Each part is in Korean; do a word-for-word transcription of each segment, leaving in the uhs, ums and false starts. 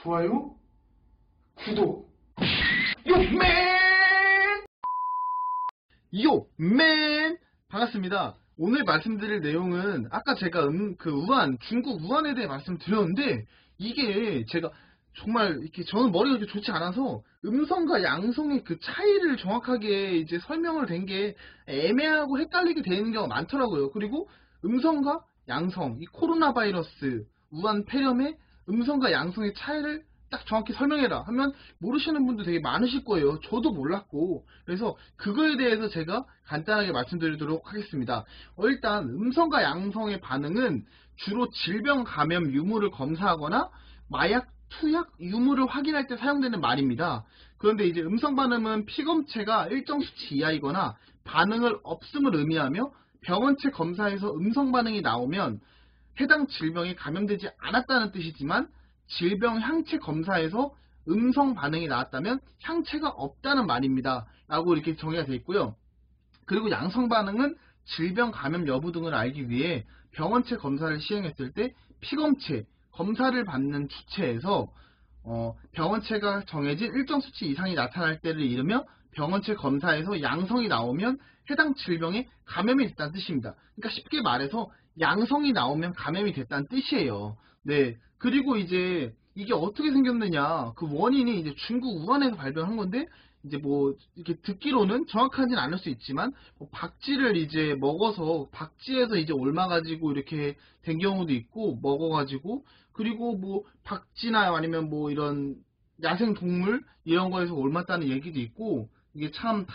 좋아요, 구독. 요맨! 요맨! 반갑습니다. 오늘 말씀드릴 내용은 아까 제가 음, 그 우한, 중국 우한에 대해 말씀드렸는데 이게 제가 정말 이렇게 저는 머리가 이렇게 좋지 않아서 음성과 양성의 그 차이를 정확하게 이제 설명을 된 게 애매하고 헷갈리게 되는 경우가 많더라고요. 그리고 음성과 양성, 이 코로나 바이러스, 우한 폐렴의 음성과 양성의 차이를 딱 정확히 설명해라 하면 모르시는 분도 되게 많으실 거예요. 저도 몰랐고. 그래서 그거에 대해서 제가 간단하게 말씀드리도록 하겠습니다. 어, 일단 음성과 양성의 반응은 주로 질병 감염 유무를 검사하거나 마약 투약 유무를 확인할 때 사용되는 말입니다. 그런데 이제 음성 반응은 피검체가 일정 수치 이하이거나 반응을 없음을 의미하며 병원체 검사에서 음성 반응이 나오면 해당 질병에 감염되지 않았다는 뜻이지만 질병 향체 검사에서 음성 반응이 나왔다면 향체가 없다는 말입니다. 라고 이렇게 정의가 되어 있고요. 그리고 양성 반응은 질병 감염 여부 등을 알기 위해 병원체 검사를 시행했을 때 피검체, 검사를 받는 주체에서 어, 병원체가 정해진 일정 수치 이상이 나타날 때를 이르며 병원체 검사에서 양성이 나오면 해당 질병에 감염이 됐다는 뜻입니다. 그러니까 쉽게 말해서 양성이 나오면 감염이 됐다는 뜻이에요. 네. 그리고 이제 이게 어떻게 생겼느냐, 그 원인이 이제 중국 우한에서 발병한 건데, 이제 뭐 이렇게 듣기로는 정확하진 않을 수 있지만 뭐 박쥐를 이제 먹어서 박쥐에서 이제 옮아가지고 이렇게 된 경우도 있고, 먹어가지고, 그리고 뭐 박쥐나 아니면 뭐 이런 야생 동물 이런 거에서 옮았다는 얘기도 있고, 이게 참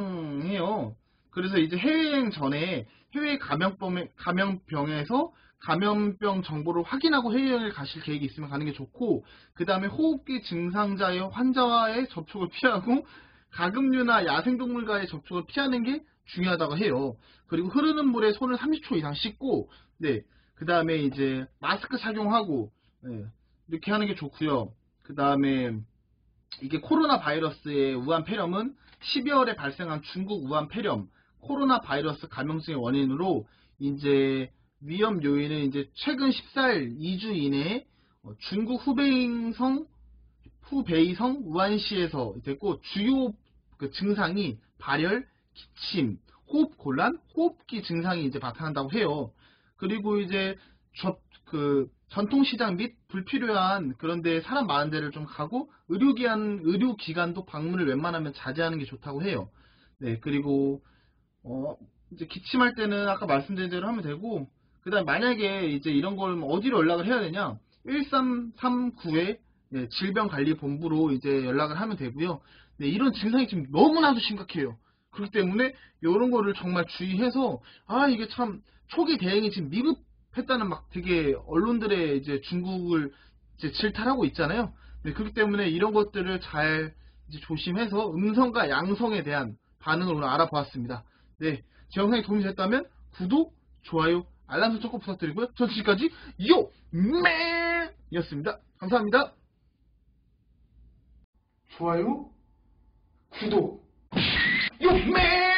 다양해요. 그래서 이제 해외여행 전에 해외 감염병에, 감염병에서 감염병 정보를 확인하고 해외여행을 가실 계획이 있으면 가는 게 좋고, 그 다음에 호흡기 증상자의 환자와의 접촉을 피하고 가금류나 야생동물과의 접촉을 피하는 게 중요하다고 해요. 그리고 흐르는 물에 손을 삼십 초 이상 씻고, 네, 그 다음에 이제 마스크 착용하고, 네, 이렇게 하는 게 좋고요. 그 다음에 이게 코로나 바이러스의 우한 폐렴은 십이월에 발생한 중국 우한 폐렴 코로나 바이러스 감염증의 원인으로 이제 위험 요인은 이제 최근 십사 일 이 주 이내에 중국 후베이성 후베이성 우한시에서 됐고, 주요 그 증상이 발열, 기침, 호흡 곤란, 호흡기 증상이 이제 나타난다고 해요. 그리고 이제 저, 그 전통시장 및 불필요한 그런데 사람 많은 데를 좀 가고 의료기관 의료기관도 방문을 웬만하면 자제하는 게 좋다고 해요. 네, 그리고 어 이제 기침할 때는 아까 말씀드린 대로 하면 되고, 그 다음 만약에 이제 이런 걸 어디로 연락을 해야 되냐, 일삼삼구의 네, 질병관리본부로 이제 연락을 하면 되고요. 네, 이런 증상이 지금 너무나도 심각해요. 그렇기 때문에 이런 거를 정말 주의해서, 아 이게 참 초기 대응이 지금 미흡했다는 막 되게 언론들의 이제 중국을 이제 질타하고 있잖아요. 네, 그렇기 때문에 이런 것들을 잘 이제 조심해서 음성과 양성에 대한 반응을 오늘 알아보았습니다. 네, 제 영상이 도움이 됐다면 구독, 좋아요, 알람 설정 꼭 부탁드리고요. 전 지금까지 요맨 이었습니다. 감사합니다. 좋아요, 구독, 요맨!